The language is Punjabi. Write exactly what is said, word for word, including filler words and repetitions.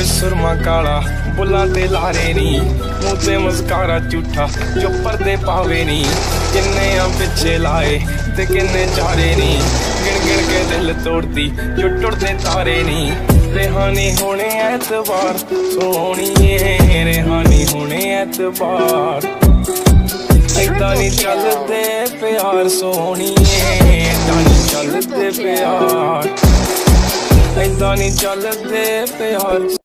ਵਿੱਚ ਸੁਰਮਾ ਕਾਲਾ ਬੁੱਲਾਂ ਤੇ ਲਾਰੇ ਨੀ, ਮੂੰਹ ਤੇ ਮਸਕਾਰਾ ਝੂਠਾ ਜੋ ਪਰਦੇ ਪਾਵੇ ਨੀ। ਕਿੰਨੇ ਆ ਪਿੱਛੇ ਲਾਏ ਤੇ ਕਿੰਨੇ ਚਾਰੇ ਨੀ, ਗਿਣ ਗਿਣ ਕੇ ਦਿਲ ਤੋੜਦੀ ਜੋ ਟੁੱਟਦੇ ਤਾਰੇ ਨੀ। ਰਿਹਾਨੀ ਹੋਣੇ ਐਤਵਾਰ ਸੋਹਣੀਏ, ਰਿਹਾਨੀ ਹੋਣੇ ਐਤਵਾਰ। ਏਦਾਂ ਨੀ ਚੱਲਦੇ ਪਿਆਰ ਸੋਹਣੀਏ, ਏਦਾਂ ਨੀ ਚੱਲਦੇ ਪਿਆਰ, ਏਦਾਂ ਨੀ ਚੱਲਦੇ ਪਿਆਰ।